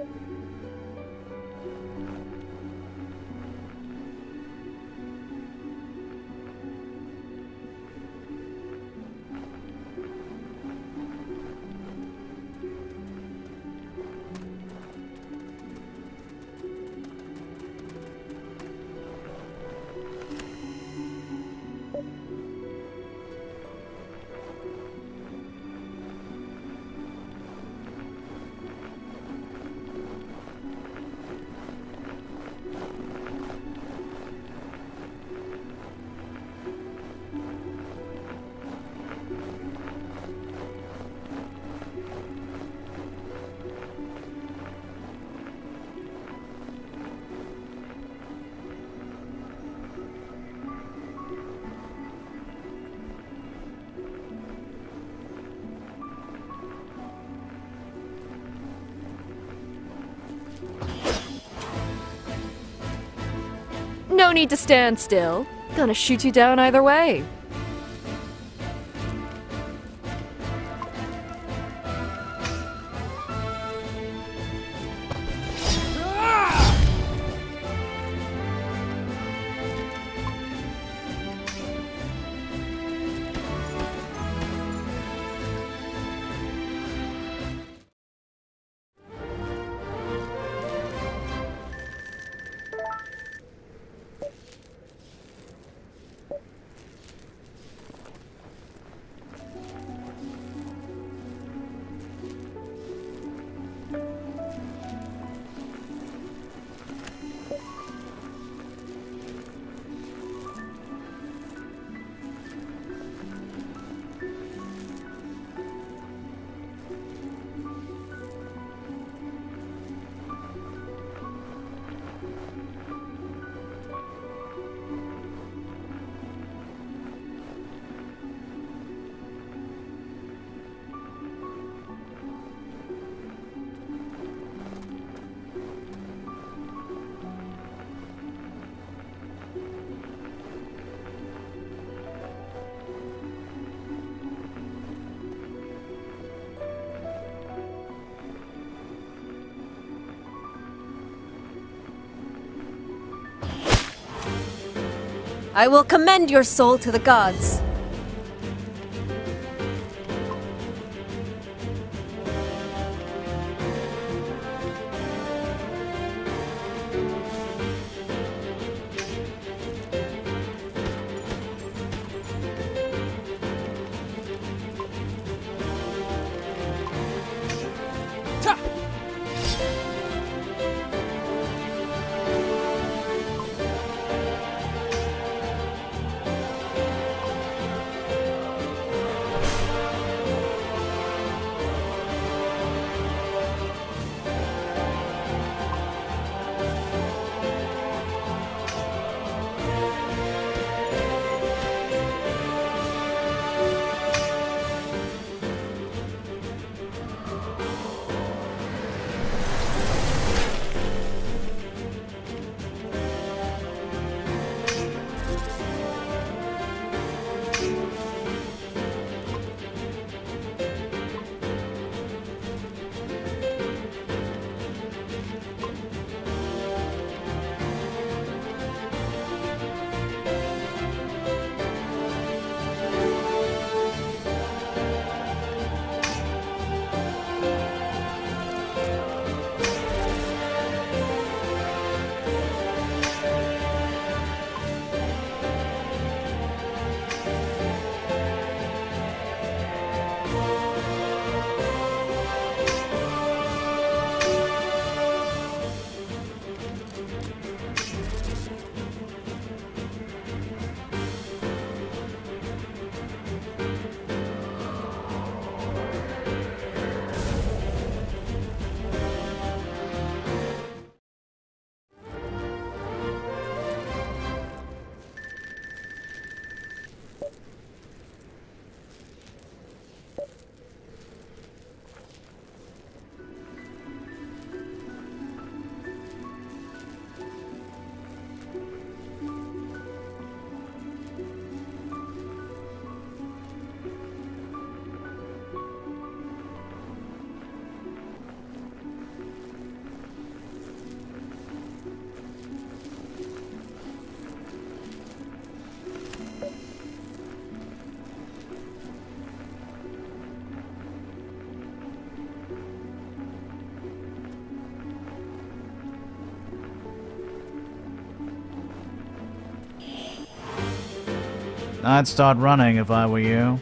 No need to stand still. Gonna shoot you down either way. I will commend your soul to the gods. I'd start running if I were you.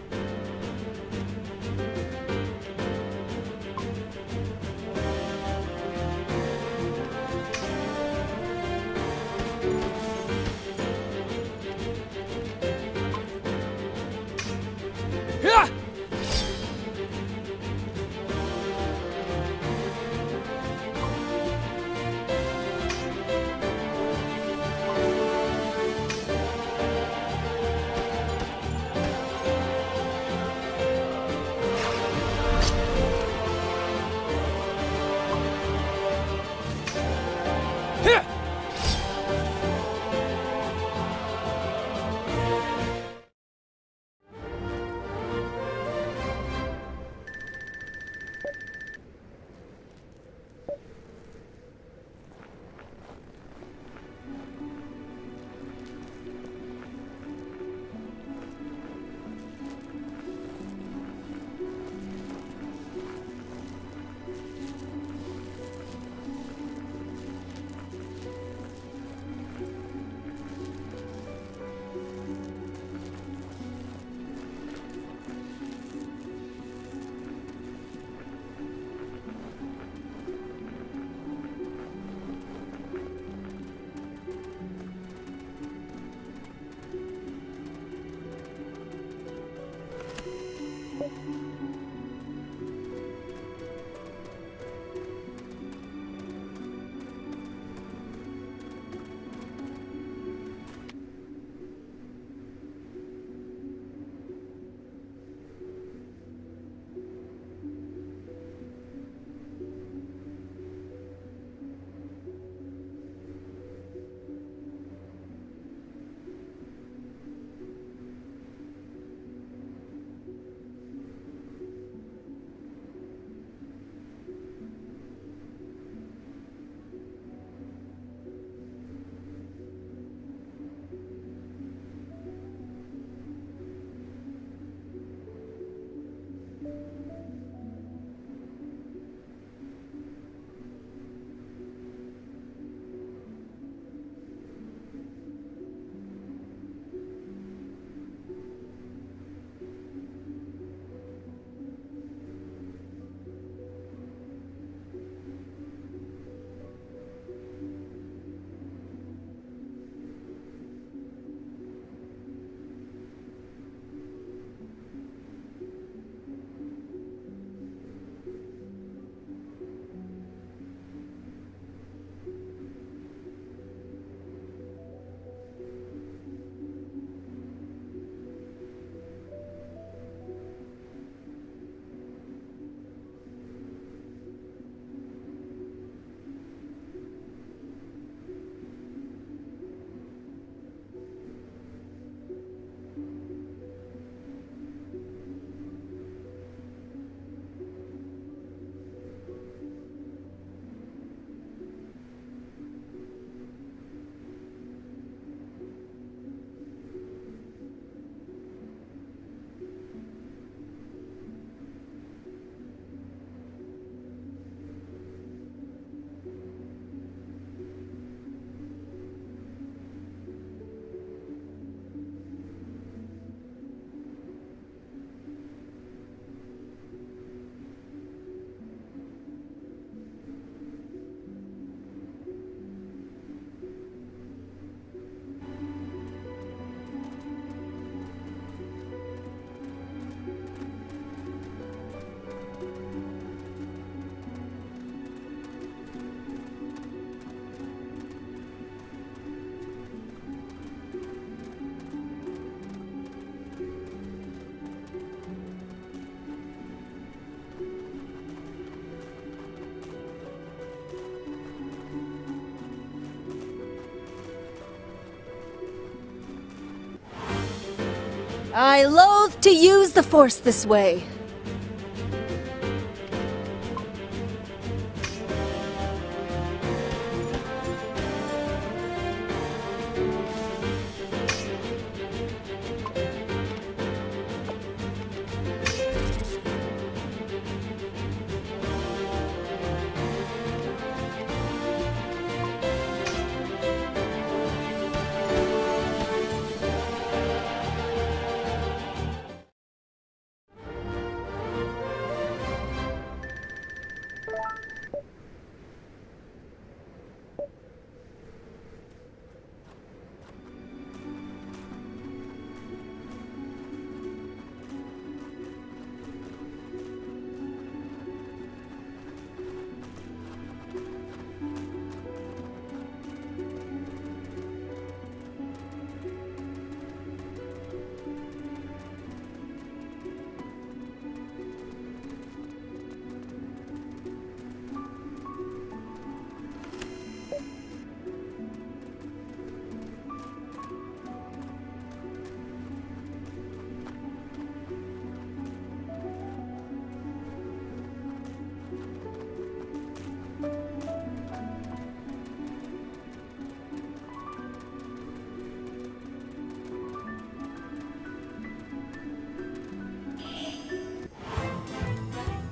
I loathe to use the Force this way.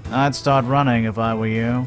I'd start running if I were you.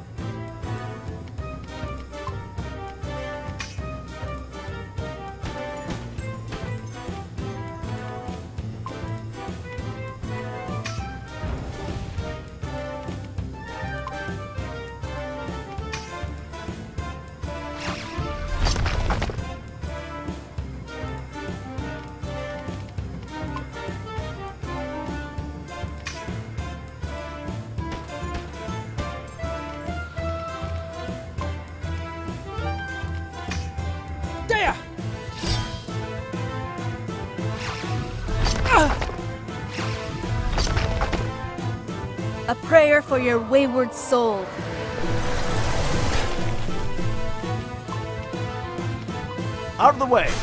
A prayer for your wayward soul. Out of the way!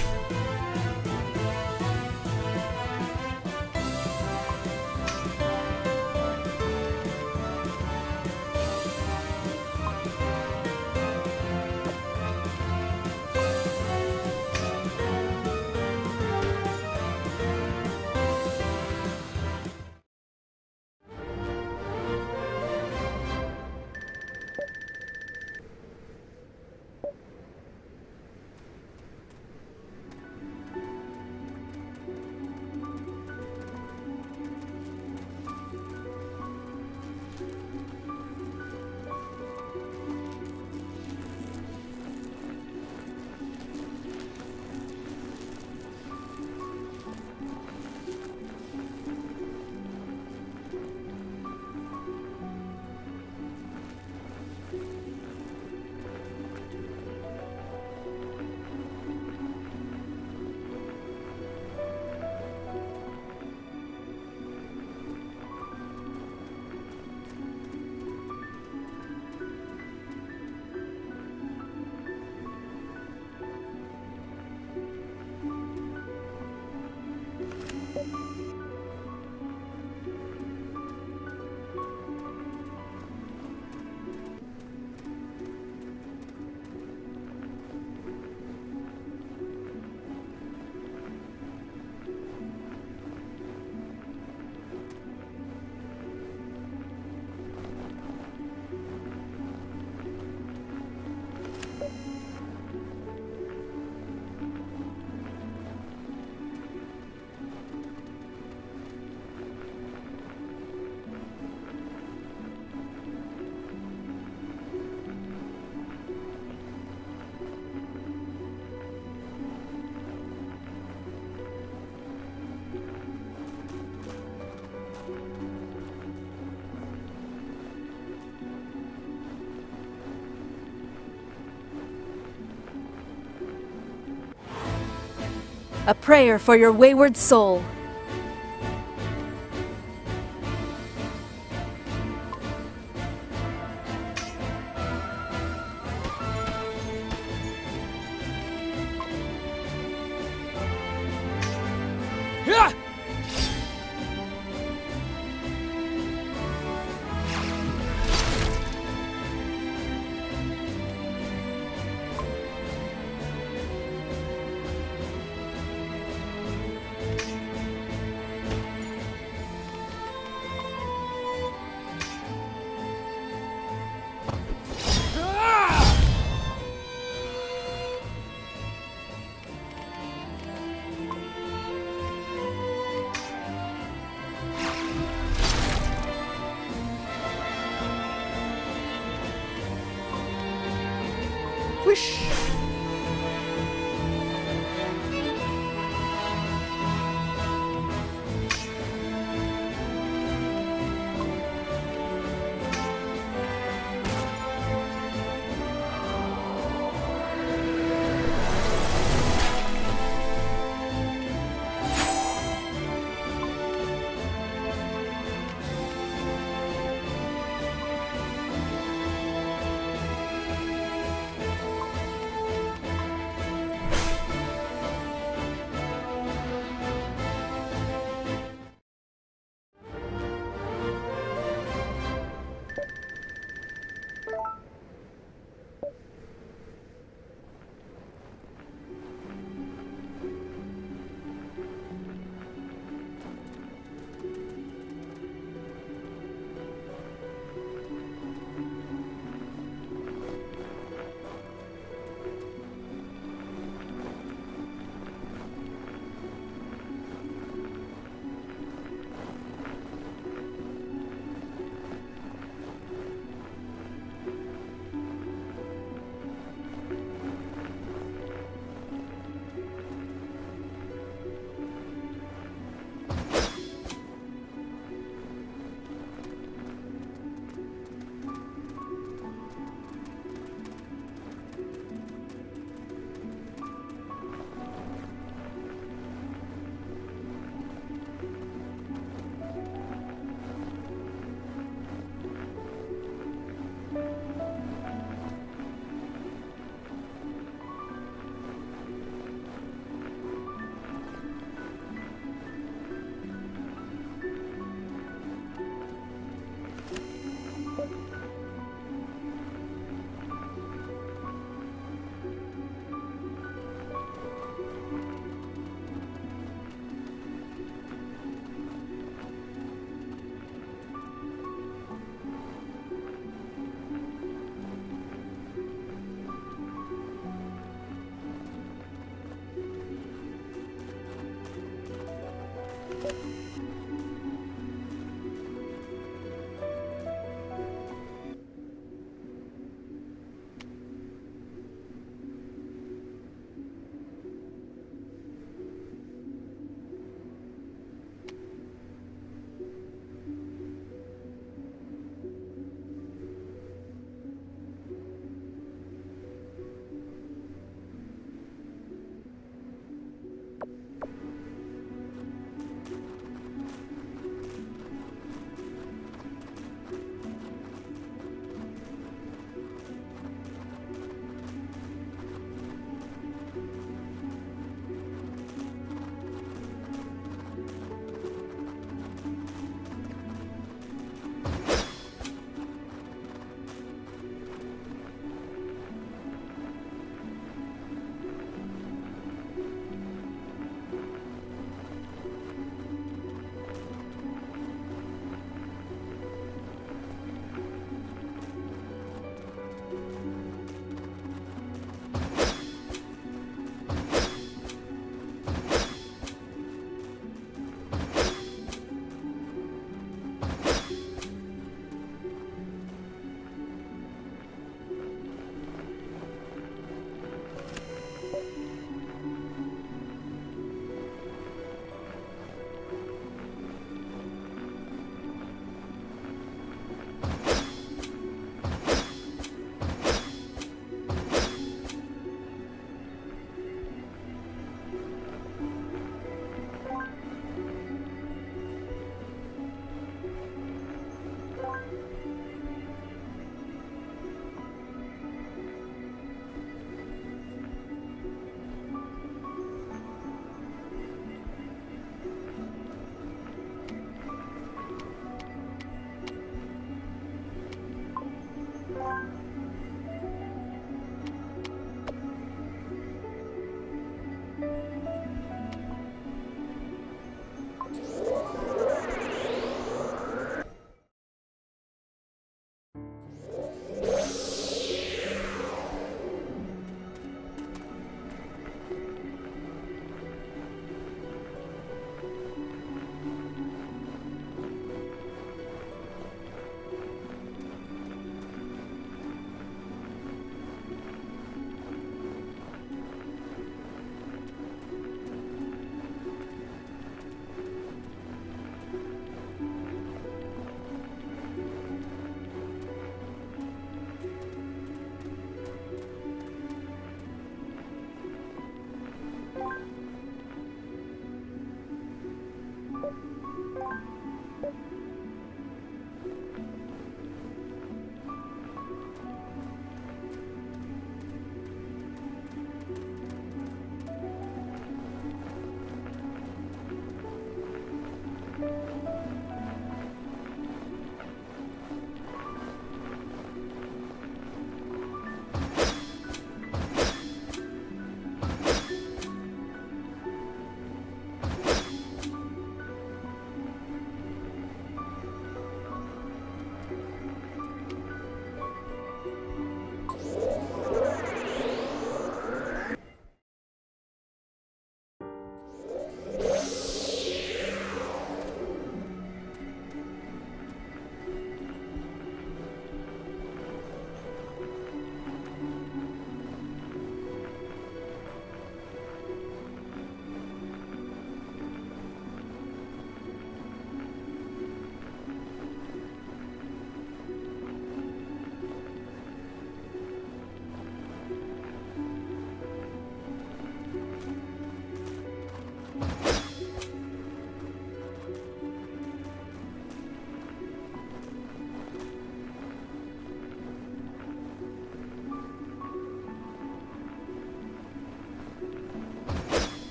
A prayer for your wayward soul. Whoosh!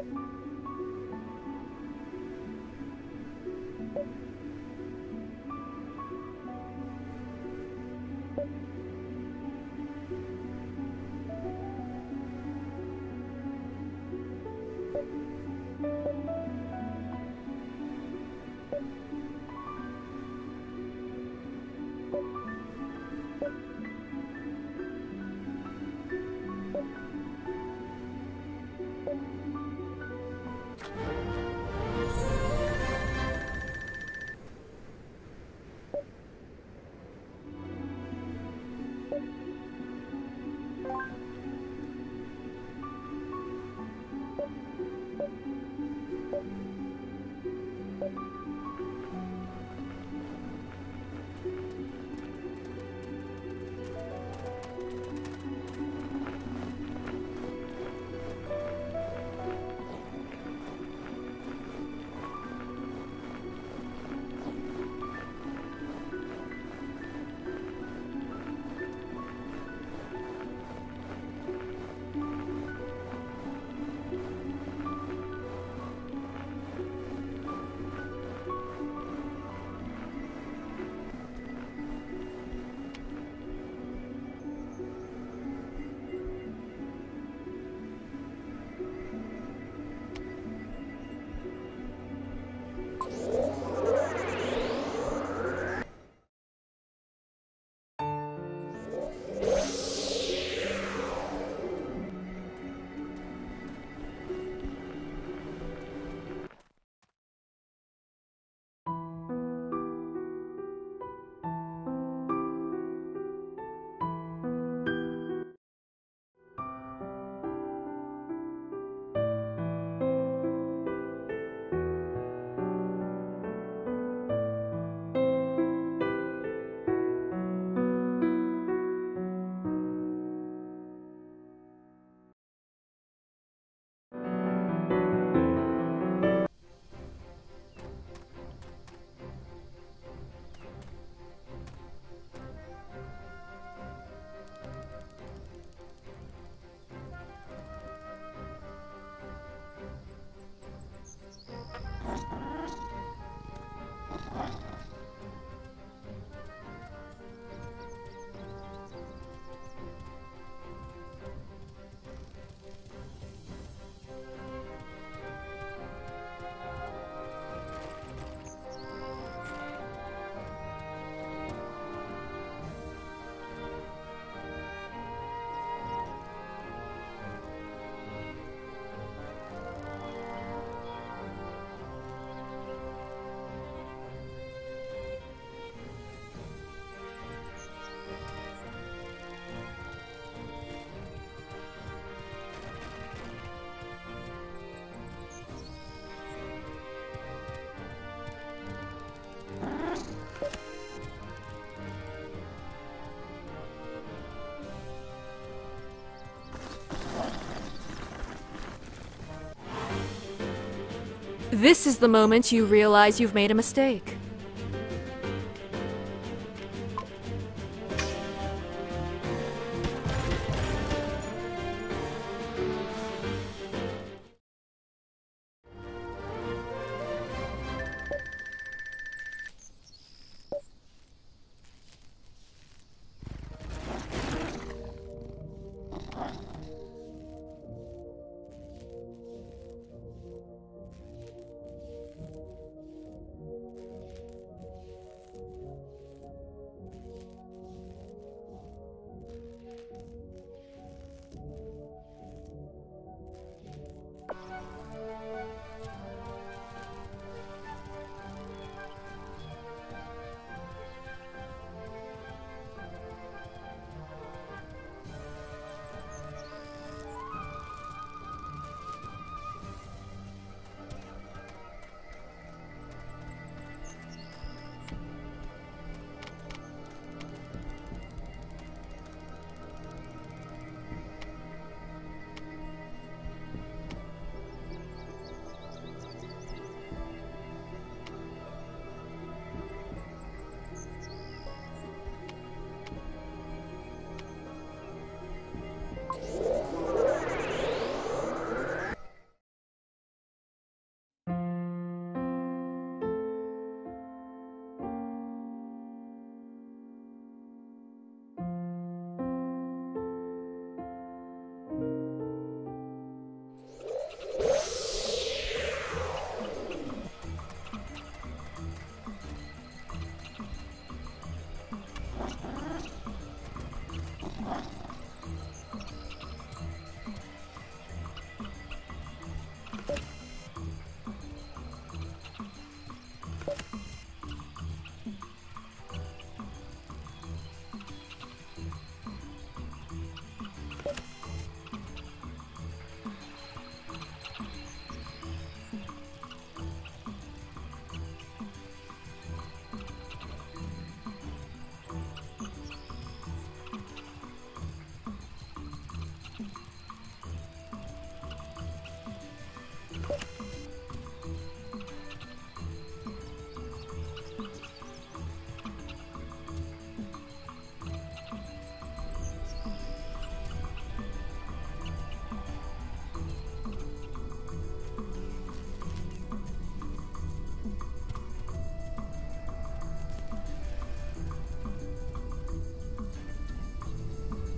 This is the moment you realize you've made a mistake.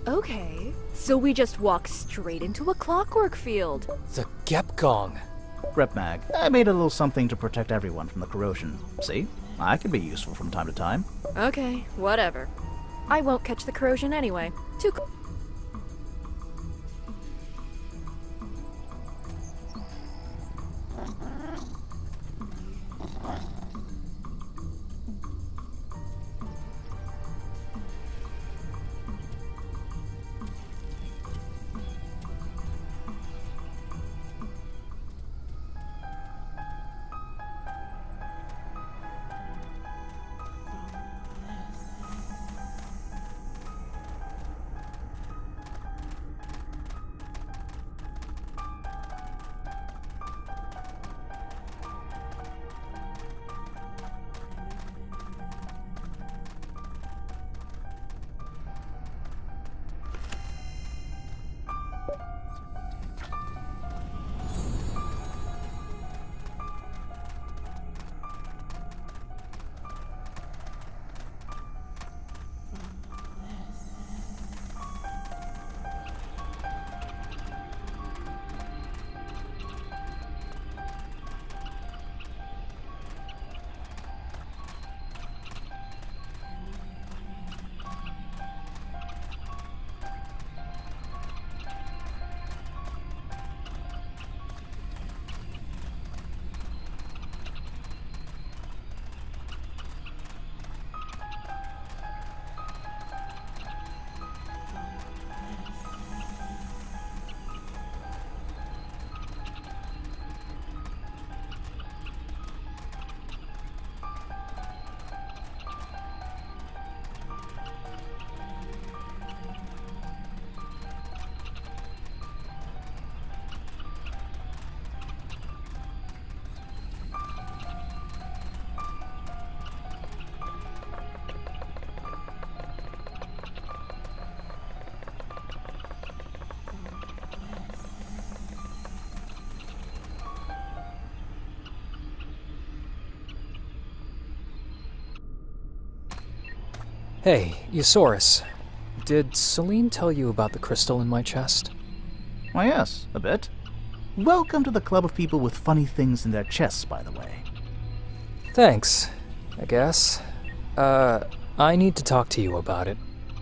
Okay, so we just walk straight into a clockwork field. The Gepgong. Repmag, I made a little something to protect everyone from the corrosion. See? I can be useful from time to time. Okay, whatever. I won't catch the corrosion anyway. Too cool. Hey, Eusaurus. Did Celine tell you about the crystal in my chest? Why, yes, a bit. Welcome to the club of people with funny things in their chests, by the way. Thanks, I guess. I need to talk to you about it.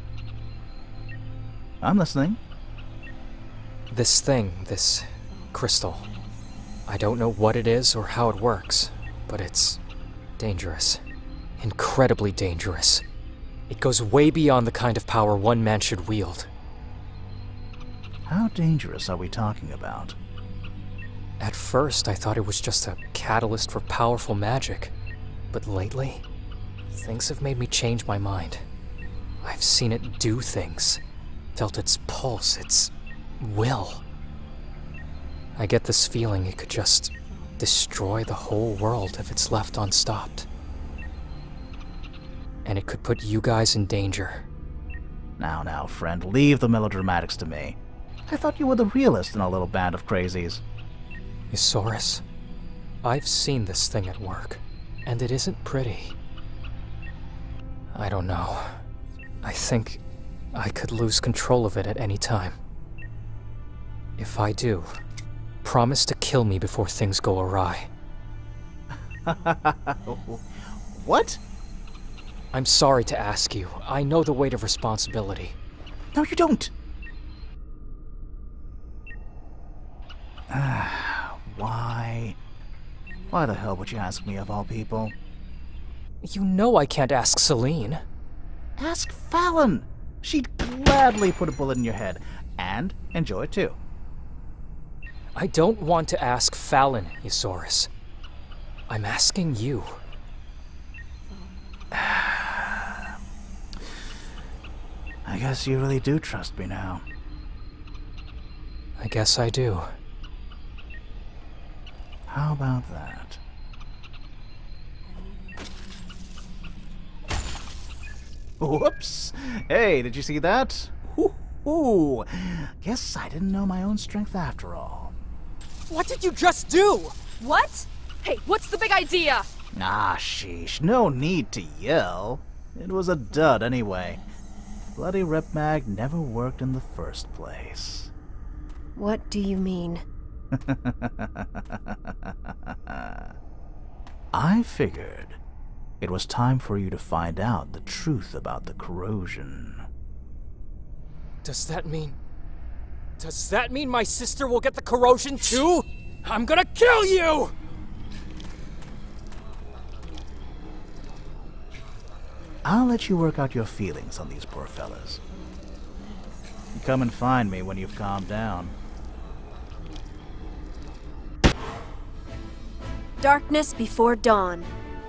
I'm listening. This thing, this crystal. I don't know what it is or how it works, but it's dangerous. Incredibly dangerous. It goes way beyond the kind of power one man should wield. How dangerous are we talking about? At first, I thought it was just a catalyst for powerful magic. But lately, things have made me change my mind. I've seen it do things, felt its pulse, its will. I get this feeling it could just destroy the whole world if it's left unstopped. And it could put you guys in danger. Now, friend, leave the melodramatics to me. I thought you were the realist in our little band of crazies. Eusaurus, I've seen this thing at work, and it isn't pretty. I don't know. I think I could lose control of it at any time. If I do, promise to kill me before things go awry. What? I'm sorry to ask you. I know the weight of responsibility. No, you don't. Why? Why the hell would you ask me of all people? You know I can't ask Celine. Ask Fallon. She'd gladly put a bullet in your head, and enjoy it too. I don't want to ask Fallon, Eusaurus. I'm asking you. I guess you really do trust me now. I guess I do. How about that? Whoops! Hey, did you see that? Ooh. Guess I didn't know my own strength after all. What did you just do? What? Hey, what's the big idea? Ah, sheesh. No need to yell. It was a dud anyway. bloody Ripmag never worked in the first place. What do you mean? I figured it was time for you to find out the truth about the corrosion. Does that mean my sister will get the corrosion too? I'm gonna kill you! I'll let you work out your feelings on these poor fellas. You come and find me when you've calmed down. Darkness before dawn.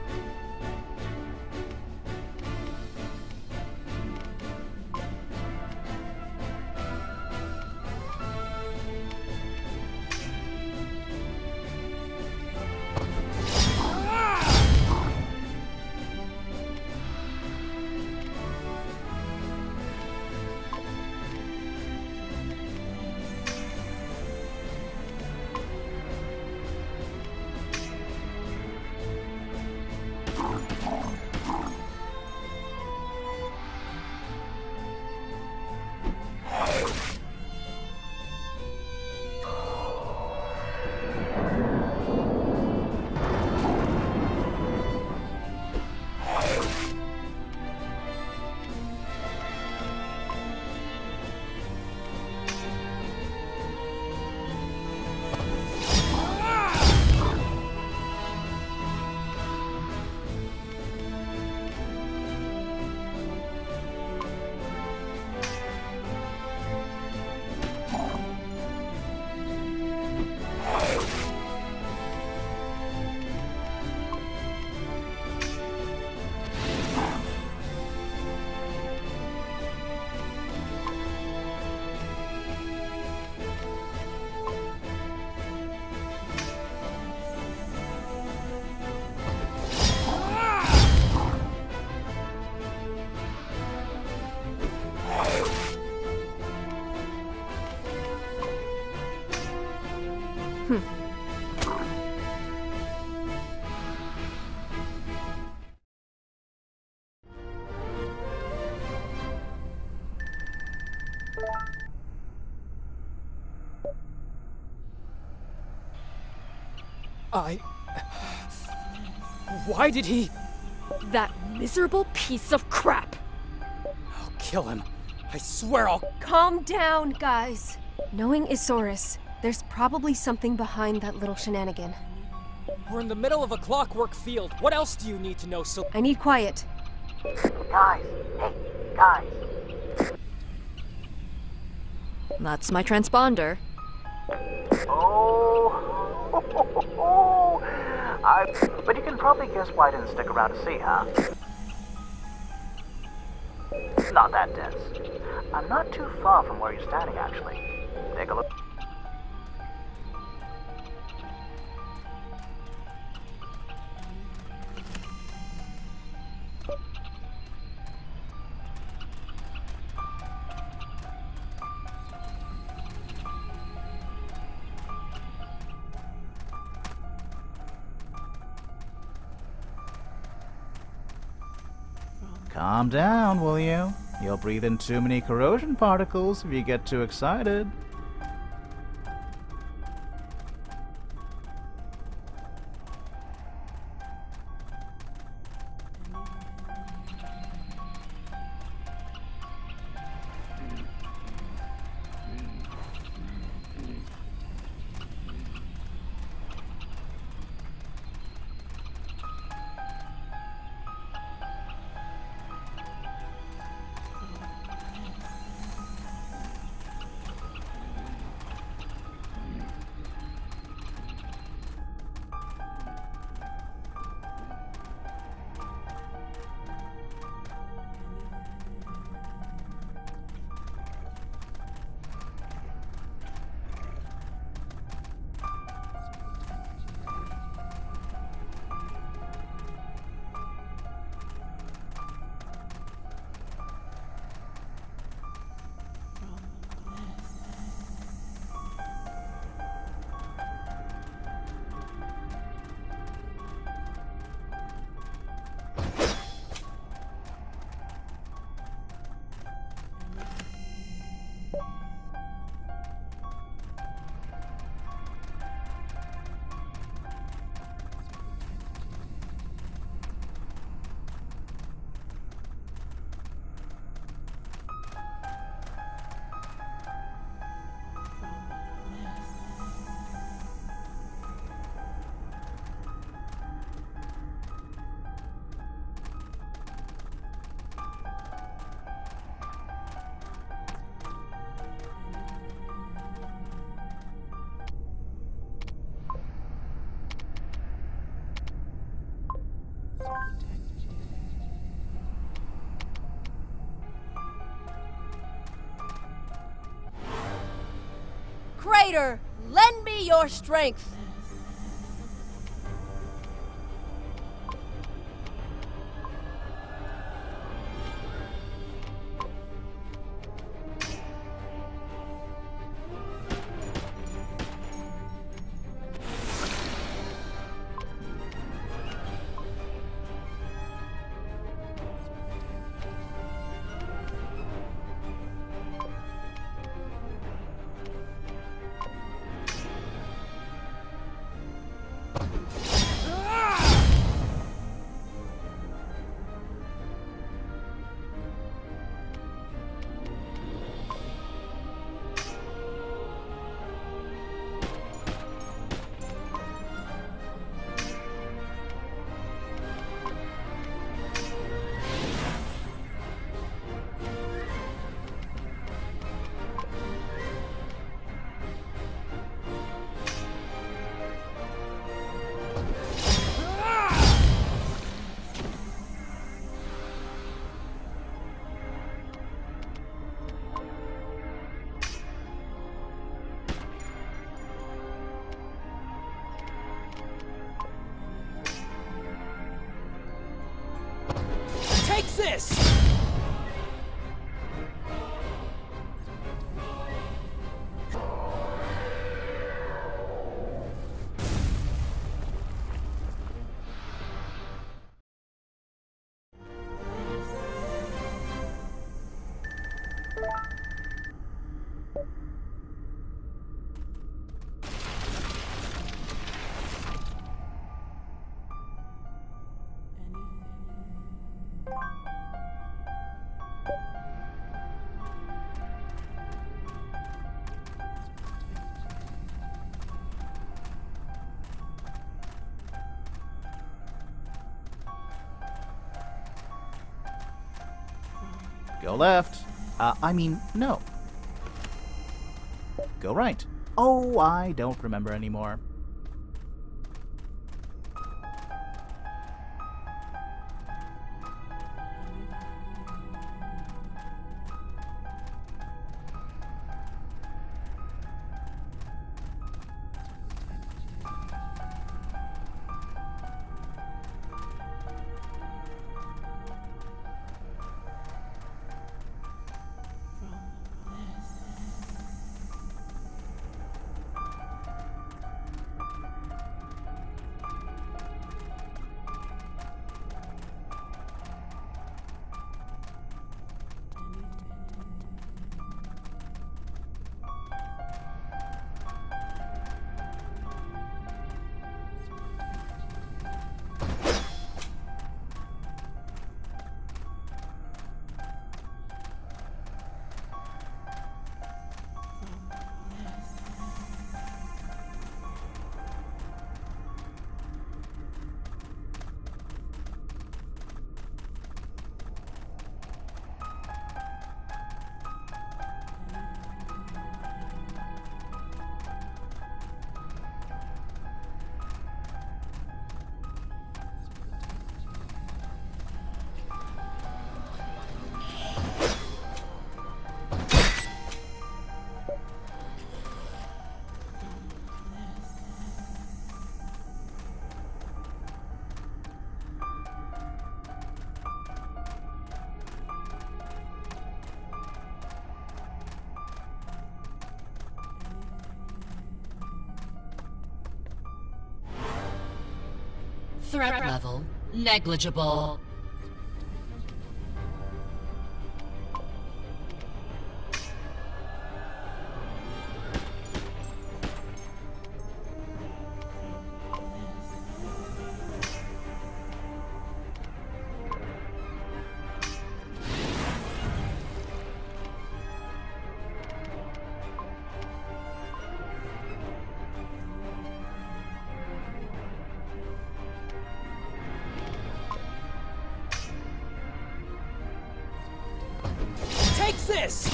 Why did he... That miserable piece of crap! I'll kill him. I swear I'll... Calm down, guys. Knowing Isaurus, there's probably something behind that little shenanigan. We're in the middle of a clockwork field. What else do you need to know, I need quiet. Guys! Hey, guys! That's my transponder. But you can probably guess why I didn't stick around to see, huh? Not that dense. I'm not too far from where you're standing, actually. Take a look. Calm down, will you? You'll breathe in too many corrosion particles if you get too excited. Crater, lend me your strength! This! Go left. I mean, no. Go right. Oh, I don't remember anymore. Threat level negligible. This!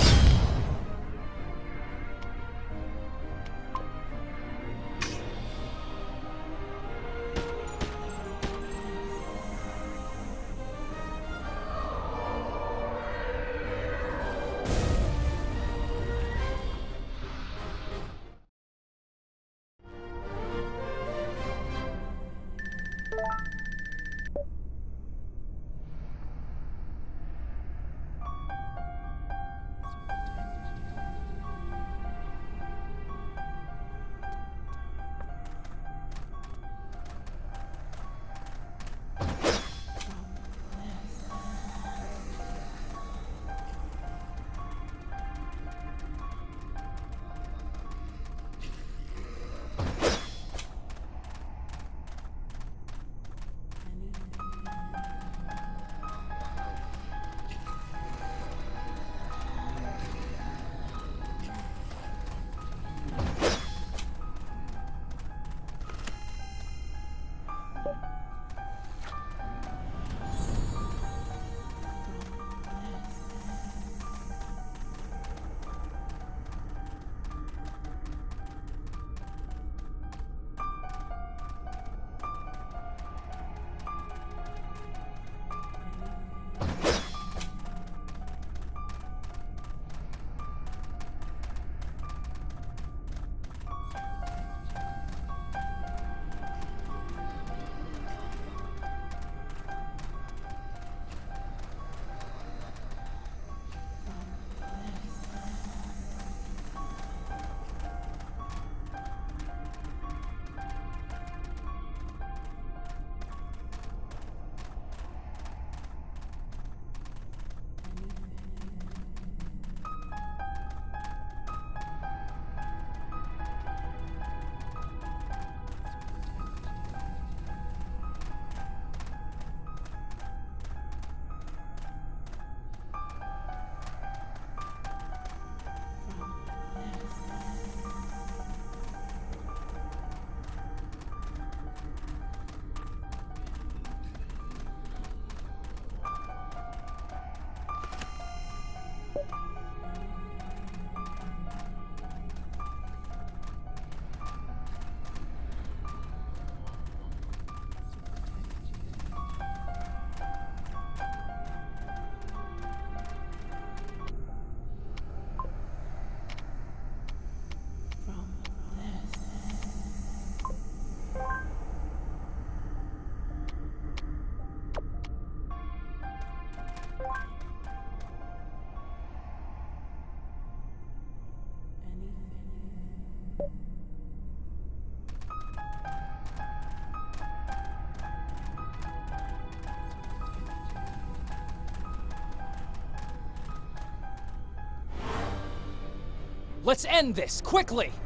Let's end this, quickly!